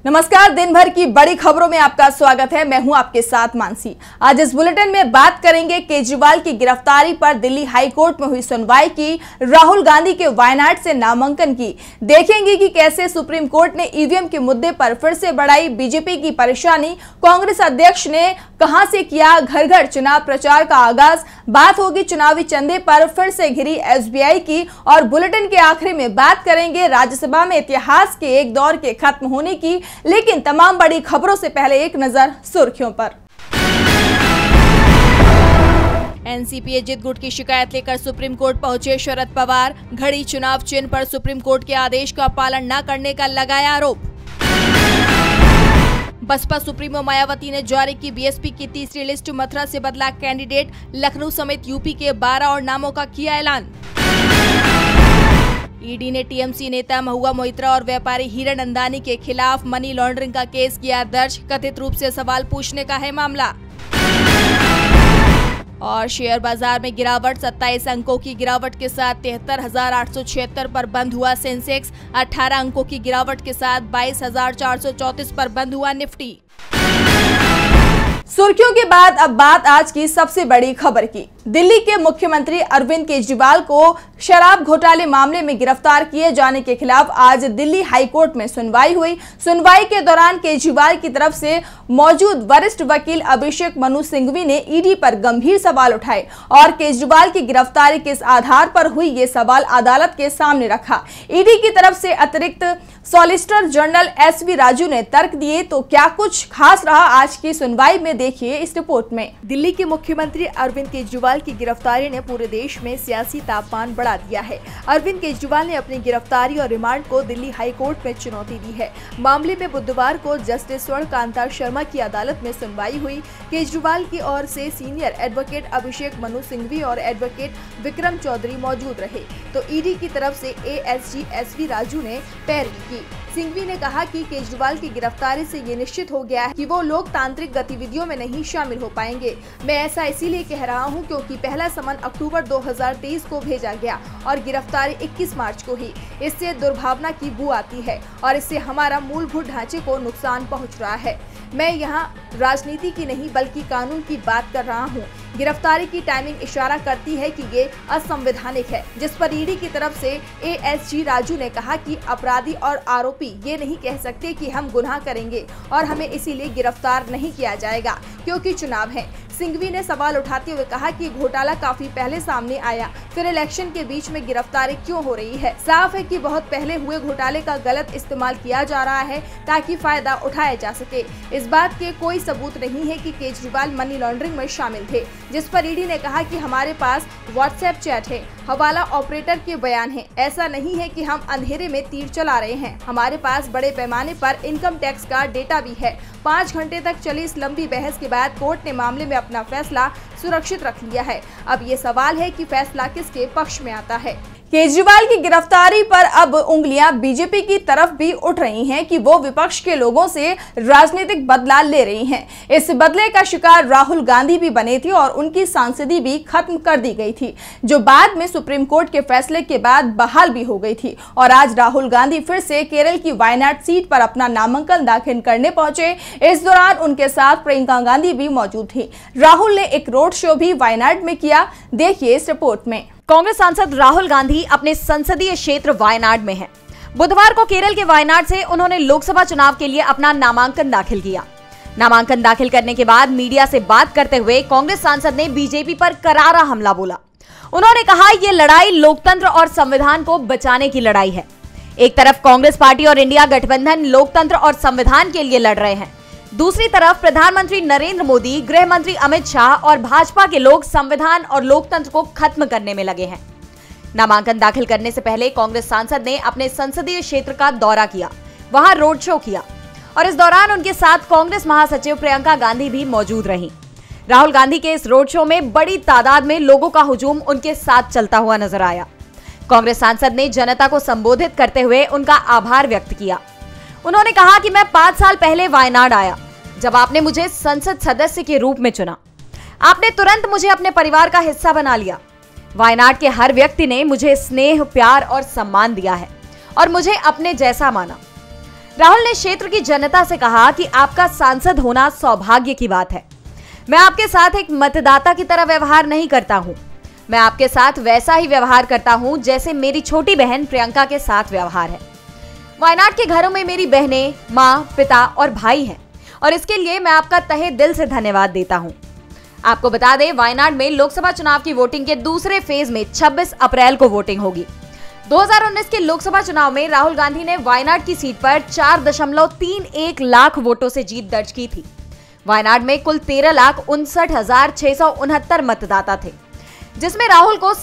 नमस्कार, दिन भर की बड़ी खबरों में आपका स्वागत है। मैं हूं आपके साथ मानसी। आज इस बुलेटिन में बात करेंगे केजरीवाल की गिरफ्तारी पर दिल्ली हाई कोर्ट में हुई सुनवाई की, राहुल गांधी के वायनाड से नामांकन की, देखेंगे कि कैसे सुप्रीम कोर्ट ने ईवीएम के मुद्दे पर फिर से बढ़ाई बीजेपी की परेशानी, कांग्रेस अध्यक्ष ने कहां से किया घर घर चुनाव प्रचार का आगाज, बात होगी चुनावी चंदे पर फिर से घिरी एसबीआई की, और बुलेटिन के आखिरी में बात करेंगे राज्यसभा में इतिहास के एक दौर के खत्म होने की। लेकिन तमाम बड़ी खबरों से पहले एक नजर सुर्खियों पर। एनसीपी जित गुट की शिकायत लेकर सुप्रीम कोर्ट पहुंचे शरद पवार, घड़ी चुनाव चिन्ह पर सुप्रीम कोर्ट के आदेश का पालन न करने का लगाया आरोप। बसपा सुप्रीमो मायावती ने जारी की बीएसपी की तीसरी लिस्ट, मथुरा से बदला कैंडिडेट, लखनऊ समेत यूपी के 12 और नामों का किया ऐलान। ईडी ने टीएमसी नेता महुआ मोइत्रा और व्यापारी हिरण अंदानी के खिलाफ मनी लॉन्ड्रिंग का केस किया दर्ज, कथित रूप से सवाल पूछने का है मामला। और शेयर बाजार में गिरावट, 27 अंकों की गिरावट के साथ 73,876 पर बंद हुआ सेंसेक्स, 18 अंकों की गिरावट के साथ 22,434 पर बंद हुआ निफ्टी। सुर्खियों के बाद अब बात आज की सबसे बड़ी खबर की। दिल्ली के मुख्यमंत्री अरविंद केजरीवाल को शराब घोटाले मामले में गिरफ्तार किए जाने के खिलाफ आज दिल्ली हाई कोर्ट में सुनवाई हुई। सुनवाई के दौरान केजरीवाल की तरफ से मौजूद वरिष्ठ वकील अभिषेक मनु सिंघवी ने ईडी पर गंभीर सवाल उठाए और केजरीवाल की गिरफ्तारी किस आधार पर हुई, ये सवाल अदालत के सामने रखा। ईडी की तरफ से अतिरिक्त सॉलिसिटर जनरल एसवी राजू ने तर्क दिए, तो क्या कुछ खास रहा आज की सुनवाई में, देखिए इस रिपोर्ट में। दिल्ली के मुख्यमंत्री अरविंद केजरीवाल की गिरफ्तारी ने पूरे देश में सियासी तापमान बढ़ा दिया है। अरविंद केजरीवाल ने अपनी गिरफ्तारी और रिमांड को दिल्ली हाई कोर्ट में चुनौती दी है। मामले में बुधवार को जस्टिस स्वर्ण कांता शर्मा की अदालत में सुनवाई हुई। केजरीवाल की ओर से सीनियर एडवोकेट अभिषेक मनु सिंघवी और एडवोकेट विक्रम चौधरी मौजूद रहे, तो ईडी की तरफ से एएसजी एसवी राजू ने पैरवी की। सिंघवी ने कहा कि केजरीवाल की गिरफ्तारी से ये निश्चित हो गया है कि वो लोकतांत्रिक गतिविधियों में नहीं शामिल हो पाएंगे। मैं ऐसा इसीलिए कह रहा हूं क्योंकि पहला समन अक्टूबर 2023 को भेजा गया और गिरफ्तारी 21 मार्च को ही। इससे दुर्भावना की बू आती है और इससे हमारा मूलभूत ढांचे को नुकसान पहुंच रहा है। मैं यहाँ राजनीति की नहीं बल्कि कानून की बात कर रहा हूँ। गिरफ्तारी की टाइमिंग इशारा करती है कि ये असंवैधानिक है, जिस पर ईडी की तरफ से एएसजी राजू ने कहा कि अपराधी और आरोपी ये नहीं कह सकते कि हम गुनाह करेंगे और हमें इसीलिए गिरफ्तार नहीं किया जाएगा क्योंकि चुनाव है। सिंघवी ने सवाल उठाते हुए कहा कि घोटाला काफी पहले सामने आया, फिर इलेक्शन के बीच में गिरफ्तारी क्यों हो रही है। साफ है कि बहुत पहले हुए घोटाले का गलत इस्तेमाल किया जा रहा है ताकि फायदा उठाया जा सके। इस बात के कोई सबूत नहीं है कि केजरीवाल मनी लॉन्ड्रिंग में शामिल थे, जिस पर ईडी ने कहा कि हमारे पास व्हाट्सएप चैट है, हवाला ऑपरेटर के बयान है। ऐसा नहीं है कि हम अंधेरे में तीर चला रहे हैं। हमारे पास बड़े पैमाने पर इनकम टैक्स का डेटा भी है। 5 घंटे तक चली इस लंबी बहस के बाद कोर्ट ने मामले में अपना फैसला सुरक्षित रख लिया है। अब ये सवाल है कि फैसला किसके पक्ष में आता है। केजरीवाल की गिरफ्तारी पर अब उंगलियां बीजेपी की तरफ भी उठ रही हैं कि वो विपक्ष के लोगों से राजनीतिक बदला ले रही हैं। इस बदले का शिकार राहुल गांधी भी बने थे और उनकी सांसदी भी खत्म कर दी गई थी, जो बाद में सुप्रीम कोर्ट के फैसले के बाद बहाल भी हो गई थी। और आज राहुल गांधी फिर से केरल की वायनाड सीट पर अपना नामांकन दाखिल करने पहुंचे। इस दौरान उनके साथ प्रियंका गांधी भी मौजूद थी। राहुल ने एक रोड शो भी वायनाड में किया, देखिए इस रिपोर्ट में। कांग्रेस सांसद राहुल गांधी अपने संसदीय क्षेत्र वायनाड में हैं। बुधवार को केरल के वायनाड से उन्होंने लोकसभा चुनाव के लिए अपना नामांकन दाखिल किया। नामांकन दाखिल करने के बाद मीडिया से बात करते हुए कांग्रेस सांसद ने बीजेपी पर करारा हमला बोला। उन्होंने कहा, ये लड़ाई लोकतंत्र और संविधान को बचाने की लड़ाई है। एक तरफ कांग्रेस पार्टी और इंडिया गठबंधन लोकतंत्र और संविधान के लिए लड़ रहे हैं, दूसरी तरफ प्रधानमंत्री नरेंद्र मोदी, गृह मंत्री अमित शाह और भाजपा के लोग संविधान और लोकतंत्र को खत्म करने में लगे हैं। नामांकन दाखिल करने से पहले कांग्रेस सांसद ने अपने संसदीय क्षेत्र का दौरा किया, वहां रोड शो किया और इस दौरान उनके साथ कांग्रेस महासचिव प्रियंका गांधी भी मौजूद रहीं। राहुल गांधी के इस रोड शो में बड़ी तादाद में लोगों का हुजूम उनके साथ चलता हुआ नजर आया। कांग्रेस सांसद ने जनता को संबोधित करते हुए उनका आभार व्यक्त किया। उन्होंने कहा कि मैं 5 साल पहले वायनाड आया, जब आपने मुझे संसद सदस्य के रूप में चुना। आपने तुरंत मुझे अपने परिवार का हिस्सा बना लिया। वायनाड के हर व्यक्ति ने मुझे स्नेह, प्यार और सम्मान दिया है और मुझे अपने जैसा माना। राहुल ने क्षेत्र की जनता से कहा कि आपका सांसद होना सौभाग्य की बात है। मैं आपके साथ एक मतदाता की तरह व्यवहार नहीं करता हूं। मैं आपके साथ वैसा ही व्यवहार करता हूं जैसे मेरी छोटी बहन प्रियंका के साथ व्यवहार है। वायनाड के घरों में मेरी बहनें, माँ, पिता और भाई हैं और इसके लिए मैं आपका तहे दिल से धन्यवाद देता हूं। आपको बता दें, वायनाड में लोकसभा चुनाव की वोटिंग के दूसरे फेज में 26 अप्रैल को वोटिंग होगी। 2019 के लोकसभा चुनाव में राहुल गांधी ने वायनाड की सीट पर 4.31 लाख वोटों से जीत दर्ज की थी। वायनाड में कुल 13,59,669 मतदाता थे, जिसमें राहुल को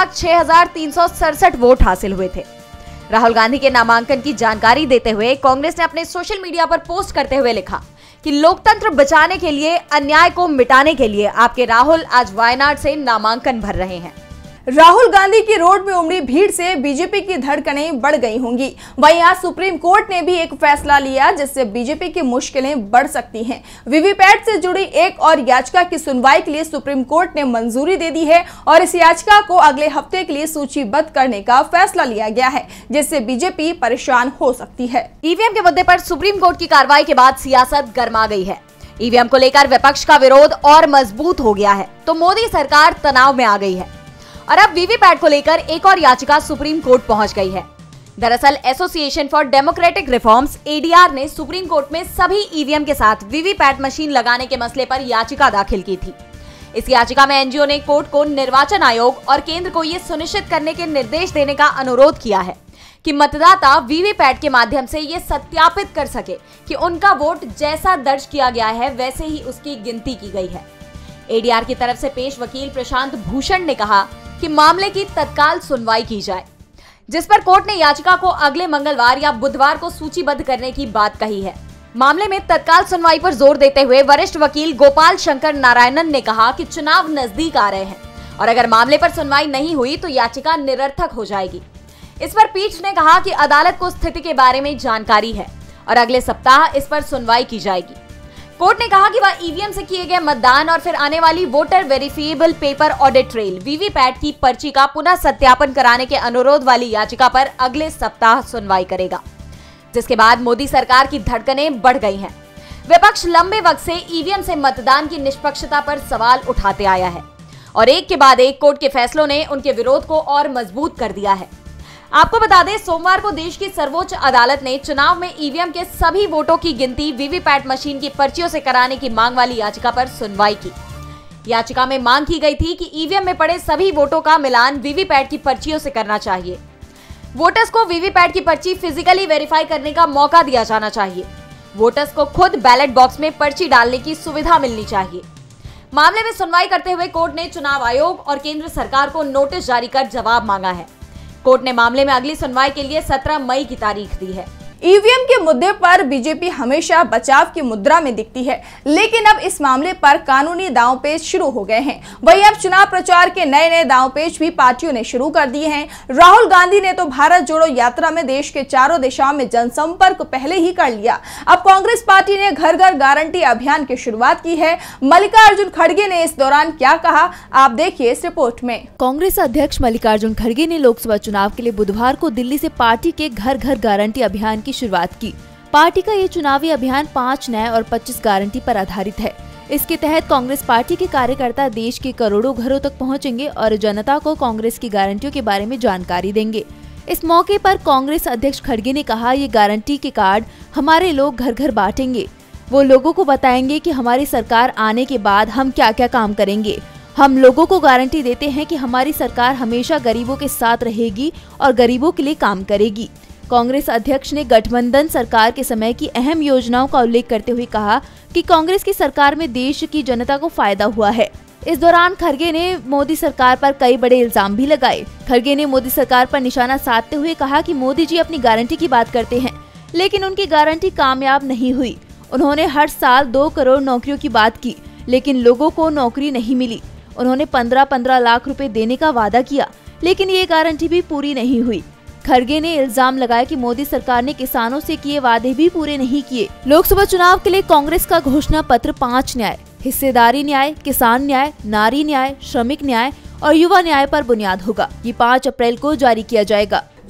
7,06,367 वोट हासिल हुए थे। राहुल गांधी के नामांकन की जानकारी देते हुए कांग्रेस ने अपने सोशल मीडिया पर पोस्ट करते हुए लिखा कि लोकतंत्र बचाने के लिए, अन्याय को मिटाने के लिए आपके राहुल आज वायनाड से नामांकन भर रहे हैं। राहुल गांधी की रोड में उमड़ी भीड़ से बीजेपी की धड़कनें बढ़ गई होंगी। वहीं आज सुप्रीम कोर्ट ने भी एक फैसला लिया जिससे बीजेपी की मुश्किलें बढ़ सकती हैं। वीवीपैट से जुड़ी एक और याचिका की सुनवाई के लिए सुप्रीम कोर्ट ने मंजूरी दे दी है और इस याचिका को अगले हफ्ते के लिए सूचीबद्ध करने का फैसला लिया गया है, जिससे बीजेपी परेशान हो सकती है। ईवीएम के मुद्दे पर सुप्रीम कोर्ट की कार्रवाई के बाद सियासत गर्मा गई है। ईवीएम को लेकर विपक्ष का विरोध और मजबूत हो गया है, तो मोदी सरकार तनाव में आ गई है और अब वीवीपैट को लेकर एक और याचिका सुप्रीम कोर्ट पहुंच गई है। दरअसल Association for Democratic Reforms (ADR) ने सुप्रीम कोर्ट में सभी ईवीएम के साथ वीवीपैट मशीन लगाने के मसले पर याचिका दाखिल की थी। इस याचिका में एनजीओ ने कोर्ट को निर्वाचन आयोग और केंद्र को यह सुनिश्चित करने के निर्देश देने का अनुरोध किया है कि मतदाता वीवीपैट के माध्यम से ये सत्यापित कर सके कि उनका वोट जैसा दर्ज किया गया है वैसे ही उसकी गिनती की गई है। एडीआर की तरफ से पेश वकील प्रशांत भूषण ने कहा कि मामले की तत्काल सुनवाई की जाए, जिस पर कोर्ट ने याचिका को अगले मंगलवार या बुधवार को सूचीबद्ध करने की बात कही है। मामले में तत्काल सुनवाई पर जोर देते हुए वरिष्ठ वकील गोपाल शंकर नारायणन ने कहा कि चुनाव नजदीक आ रहे हैं और अगर मामले पर सुनवाई नहीं हुई तो याचिका निरर्थक हो जाएगी। इस पर पीठ ने कहा कि अदालत को स्थिति के बारे में जानकारी है और अगले सप्ताह इस पर सुनवाई की जाएगी। कोर्ट ने कहा कि वह ईवीएम से किए गए मतदान और फिर आने वाली voter verifiable paper audit trail VVPAT की पर्ची का पुनः सत्यापन कराने के अनुरोध वाली याचिका पर अगले सप्ताह सुनवाई करेगा, जिसके बाद मोदी सरकार की धड़कनें बढ़ गई हैं। विपक्ष लंबे वक्त से ईवीएम से मतदान की निष्पक्षता पर सवाल उठाते आया है और एक के बाद एक कोर्ट के फैसलों ने उनके विरोध को और मजबूत कर दिया है। आपको बता दें, सोमवार को देश की सर्वोच्च अदालत ने चुनाव में ईवीएम के सभी वोटों की गिनती वीवीपैट मशीन की पर्चियों से कराने की मांग वाली याचिका पर सुनवाई की। याचिका में मांग की गई थी कि ईवीएम में पड़े सभी वोटों का मिलान वीवीपैट की पर्चियों से करना चाहिए। वोटर्स को वीवीपैट की पर्ची फिजिकली वेरीफाई करने का मौका दिया जाना चाहिए। वोटर्स को खुद बैलेट बॉक्स में पर्ची डालने की सुविधा मिलनी चाहिए। मामले में सुनवाई करते हुए कोर्ट ने चुनाव आयोग और केंद्र सरकार को नोटिस जारी कर जवाब मांगा है। कोर्ट ने मामले में अगली सुनवाई के लिए 17 मई की तारीख दी है। ईवीएम के मुद्दे पर बीजेपी हमेशा बचाव की मुद्रा में दिखती है, लेकिन अब इस मामले पर कानूनी दांवपेच शुरू हो गए हैं। वहीं अब चुनाव प्रचार के नए नए दांवपेच भी पार्टियों ने शुरू कर दिए हैं। राहुल गांधी ने तो भारत जोड़ो यात्रा में देश के चारों दिशाओं में जनसंपर्क पहले ही कर लिया। अब कांग्रेस पार्टी ने घर घर गारंटी अभियान की शुरुआत की है। मल्लिकार्जुन खड़गे ने इस दौरान क्या कहा, आप देखिए इस रिपोर्ट में। कांग्रेस अध्यक्ष मल्लिकार्जुन खड़गे ने लोकसभा चुनाव के लिए बुधवार को दिल्ली से पार्टी के घर घर गारंटी अभियान की शुरुआत की। पार्टी का ये चुनावी अभियान 5 न्याय और 25 गारंटी पर आधारित है। इसके तहत कांग्रेस पार्टी के कार्यकर्ता देश के करोड़ों घरों तक पहुंचेंगे और जनता को कांग्रेस की गारंटियों के बारे में जानकारी देंगे। इस मौके पर कांग्रेस अध्यक्ष खड़गे ने कहा, ये गारंटी के कार्ड हमारे लोग घर घर बांटेंगे। वो लोगों को बताएंगे कि हमारी सरकार आने के बाद हम क्या क्या काम करेंगे। हम लोगों को गारंटी देते हैं कि हमारी सरकार हमेशा गरीबों के साथ रहेगी और गरीबों के लिए काम करेगी। कांग्रेस अध्यक्ष ने गठबंधन सरकार के समय की अहम योजनाओं का उल्लेख करते हुए कहा कि कांग्रेस की सरकार में देश की जनता को फायदा हुआ है। इस दौरान खड़गे ने मोदी सरकार पर कई बड़े इल्जाम भी लगाए। खड़गे ने मोदी सरकार पर निशाना साधते हुए कहा कि मोदी जी अपनी गारंटी की बात करते हैं, लेकिन उनकी गारंटी कामयाब नहीं हुई। उन्होंने हर साल 2 करोड़ नौकरियों की बात की, लेकिन लोगों को नौकरी नहीं मिली। उन्होंने 15-15 लाख रुपए देने का वादा किया, लेकिन ये गारंटी भी पूरी नहीं हुई। खड़गे ने इल्जाम लगाया कि मोदी सरकार ने किसानों से किए वादे भी पूरे नहीं किए। लोकसभा चुनाव के लिए कांग्रेस का घोषणा पत्र 5 न्याय, हिस्सेदारी न्याय, किसान न्याय, नारी न्याय, श्रमिक न्याय और युवा न्याय पर बुनियाद होगा। ये 5 अप्रैल को जारी किया जाएगा।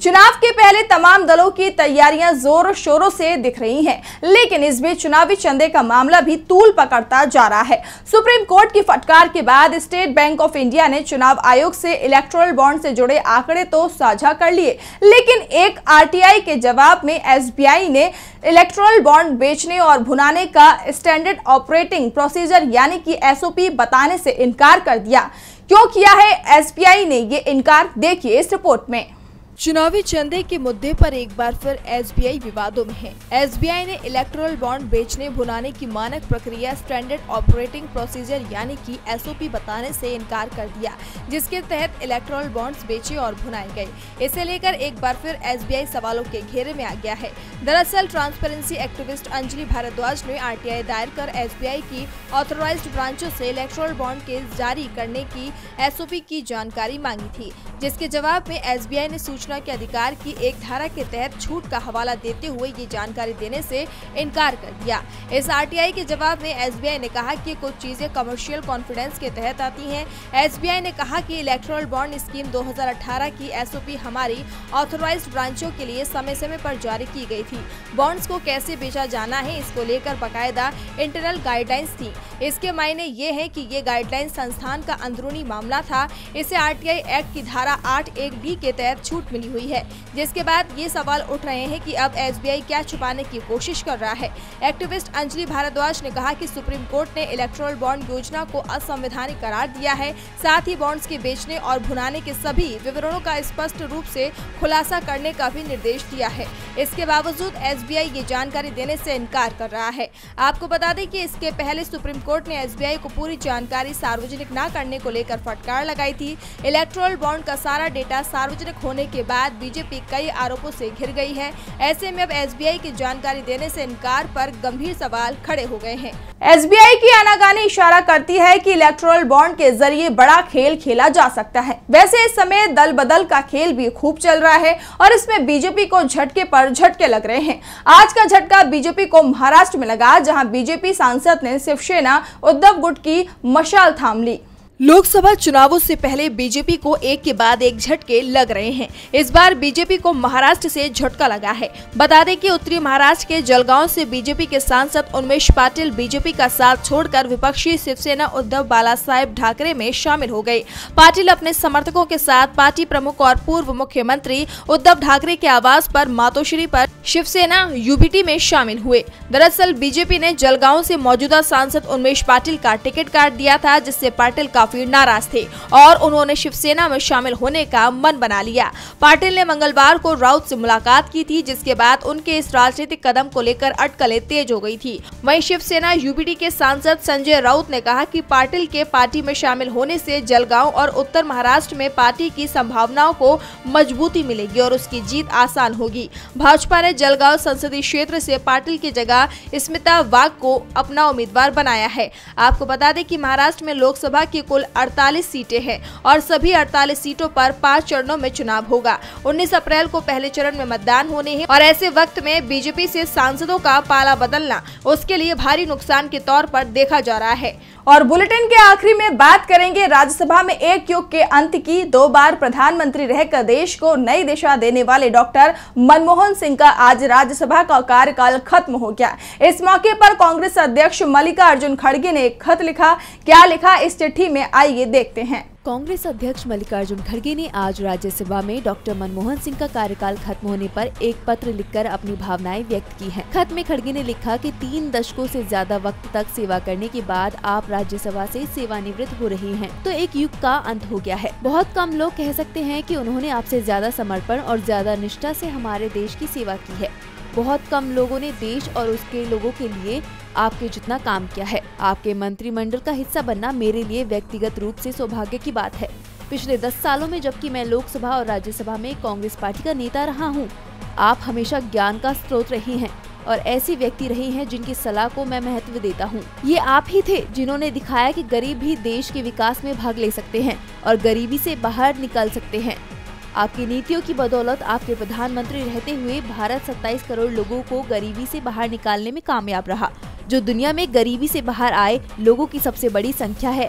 चुनाव के पहले तमाम दलों की तैयारियां जोर शोरों से दिख रही हैं, लेकिन इस बीच चुनावी चंदे का मामला भी तूल पकड़ता जा रहा है। सुप्रीम कोर्ट की फटकार के बाद स्टेट बैंक ऑफ इंडिया ने चुनाव आयोग से इलेक्टोरल बॉन्ड से जुड़े आंकड़े तो साझा कर लिए, लेकिन एक आरटीआई के जवाब में एसबीआई ने इलेक्टोरल बॉन्ड बेचने और भुनाने का स्टैंडर्ड ऑपरेटिंग प्रोसीजर यानी कि एसओपी बताने से इनकार कर दिया। क्यों किया है एसबीआई ने ये इनकार, देखिए इस रिपोर्ट में। चुनावी चंदे के मुद्दे पर एक बार फिर एसबीआई विवादों में है। एसबीआई ने इलेक्टोरल बॉन्ड बेचने भुनाने की मानक प्रक्रिया स्टैंडर्ड ऑपरेटिंग प्रोसीजर यानी कि एसओपी बताने से इनकार कर दिया, जिसके तहत इलेक्टोरल बॉन्ड्स बेचे और भुनाए गए। इसे लेकर एक बार फिर एसबीआई सवालों के घेरे में आ गया है। दरअसल ट्रांसपेरेंसी एक्टिविस्ट अंजलि भारद्वाज ने आरटीआई दायर कर एसबीआई की ऑथराइज्ड ब्रांचों से इलेक्टोरल बॉन्ड के जारी करने की एसओपी की जानकारी मांगी थी, जिसके जवाब में एसबीआई ने सूचना के अधिकार की एक धारा के तहत छूट का हवाला देते हुए ये जानकारी देने से इनकार कर दिया। इस आरटीआई के जवाब में एसबीआई ने कहा कि कुछ चीजें कमर्शियल कॉन्फिडेंस के तहत आती हैं। एसबीआई ने कहा कि इलेक्टोरल बॉन्ड स्कीम 2018 की एसओपी हमारी ऑथराइज्ड ब्रांचों के लिए समय समय पर जारी की गई थी। बॉन्ड्स को कैसे बेचा जाना है इसको लेकर बाकायदा इंटरनल गाइडलाइंस थी। इसके मायने ये है कि ये गाइडलाइंस संस्थान का अंदरूनी मामला था। इसे आरटीआई एक्ट की धारा 8(1)(d) के तहत छूट मिली हुई है, जिसके बाद ये सवाल उठ रहे हैं कि अब एसबीआई क्या छुपाने की कोशिश कर रहा है। एक्टिविस्ट अंजलि भारद्वाज ने कहा कि सुप्रीम कोर्ट ने इलेक्टोरल बॉन्ड योजना को असंवैधानिक करार दिया है, साथ ही बॉन्ड्स के बेचने और भुनाने के सभी विवरणों का स्पष्ट रूप से खुलासा करने का भी निर्देश दिया है। इसके बावजूद एसबीआई ये जानकारी देने से इनकार कर रहा है। आपको बता दें कि इसके पहले सुप्रीम कोर्ट ने एसबीआई को पूरी जानकारी सार्वजनिक न करने को लेकर फटकार लगाई थी। इलेक्टोरल बॉन्ड का सारा डेटा सार्वजनिक होने के बाद बीजेपी कई आरोपों से घिर गई है। ऐसे में अब एसबीआई की जानकारी देने से इनकार पर गंभीर सवाल खड़े हो गए हैं। एसबीआई की आनाकानी इशारा करती है कि इलेक्टोरल बॉन्ड के जरिए बड़ा खेल खेला जा सकता है। वैसे इस समय दल बदल का खेल भी खूब चल रहा है और इसमें बीजेपी को झटके पर झटके लग रहे हैं। आज का झटका बीजेपी को महाराष्ट्र में लगा, जहां बीजेपी सांसद ने शिवसेना उद्धव गुट की मशाल थाम ली। लोकसभा चुनावों से पहले बीजेपी को एक के बाद एक झटके लग रहे हैं। इस बार बीजेपी को महाराष्ट्र से झटका लगा है। बता दें कि उत्तरी महाराष्ट्र के जलगांव से बीजेपी के सांसद उन्मेष पाटिल बीजेपी का साथ छोड़कर विपक्षी शिवसेना उद्धव बालासाहेब ठाकरे में शामिल हो गए। पाटिल अपने समर्थकों के साथ पार्टी प्रमुख और पूर्व मुख्यमंत्री उद्धव ठाकरे के आवास पर मातोश्री पर शिवसेना यूबीटी में शामिल हुए। दरअसल बीजेपी ने जलगांव से मौजूदा सांसद उन्मेष पाटिल का टिकट काट दिया था, जिससे पाटिल काफी नाराज थे और उन्होंने शिवसेना में शामिल होने का मन बना लिया। पाटिल ने मंगलवार को राउत से मुलाकात की थी, जिसके बाद उनके इस राजनीतिक कदम को लेकर अटकलें तेज हो गई थी। वहीं शिवसेना यूबीटी के सांसद संजय राउत ने कहा कि पाटिल के पार्टी में शामिल होने से जलगांव और उत्तर महाराष्ट्र में पार्टी की संभावनाओं को मजबूती मिलेगी और उसकी जीत आसान होगी। भाजपा ने जलगांव संसदीय क्षेत्र से पाटिल की जगह स्मिता वाघ को अपना उम्मीदवार बनाया है। आपको बता दें कि महाराष्ट्र में लोकसभा की कुल 48 सीटें हैं और सभी 48 सीटों पर 5 चरणों में चुनाव होगा। 19 अप्रैल को पहले चरण में मतदान होने हैं और ऐसे वक्त में बीजेपी से सांसदों का पाला बदलना उसके लिए भारी नुकसान के तौर पर देखा जा रहा है। और बुलेटिन के आखिरी में बात करेंगे राज्यसभा में एक युग के अंत की। 2 बार प्रधानमंत्री रहकर देश को नई दिशा देने वाले डॉक्टर मनमोहन सिंह का आज राज्यसभा का कार्यकाल खत्म हो गया। इस मौके पर कांग्रेस अध्यक्ष मल्लिकार्जुन खड़गे ने एक खत लिखा। क्या लिखा इस चिट्ठी में, आइए देखते हैं। कांग्रेस अध्यक्ष मल्लिकार्जुन खड़गे ने आज राज्यसभा में डॉक्टर मनमोहन सिंह का कार्यकाल खत्म होने पर एक पत्र लिखकर अपनी भावनाएं व्यक्त की हैं। खत में खड़गे ने लिखा कि 3 दशकों से ज्यादा वक्त तक सेवा करने के बाद आप राज्यसभा से सेवानिवृत्त हो रहे हैं, तो एक युग का अंत हो गया है। बहुत कम लोग कह सकते हैं कि उन्होंने आपसे ज्यादा समर्पण और ज्यादा निष्ठा से हमारे देश की सेवा की है। बहुत कम लोगों ने देश और उसके लोगों के लिए आपके जितना काम किया है। आपके मंत्रिमंडल का हिस्सा बनना मेरे लिए व्यक्तिगत रूप से सौभाग्य की बात है। पिछले 10 सालों में जबकि मैं लोकसभा और राज्यसभा में कांग्रेस पार्टी का नेता रहा हूँ, आप हमेशा ज्ञान का स्रोत रहे हैं और ऐसे व्यक्ति रहे हैं जिनकी सलाह को मैं महत्व देता हूँ। ये आप ही थे जिन्होंने दिखाया कि गरीब भी देश के विकास में भाग ले सकते हैं और गरीबी से बाहर निकल सकते हैं। आपकी नीतियों की बदौलत आपके प्रधानमंत्री रहते हुए भारत 27 करोड़ लोगों को गरीबी से बाहर निकालने में कामयाब रहा, जो दुनिया में गरीबी से बाहर आए लोगों की सबसे बड़ी संख्या है।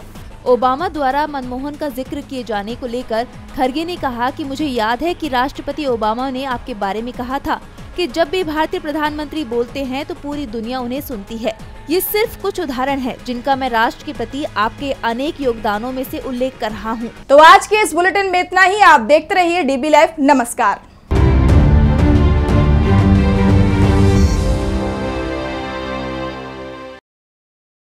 ओबामा द्वारा मनमोहन का जिक्र किए जाने को लेकर खरगे ने कहा कि मुझे याद है कि राष्ट्रपति ओबामा ने आपके बारे में कहा था कि जब भी भारतीय प्रधानमंत्री बोलते हैं तो पूरी दुनिया उन्हें सुनती है। ये सिर्फ कुछ उदाहरण है जिनका मैं राष्ट्र के प्रति आपके अनेक योगदानों में से उल्लेख कर रहा हूँ। तो आज के इस बुलेटिन में इतना ही। आप देखते रहिए DB लाइव। नमस्कार।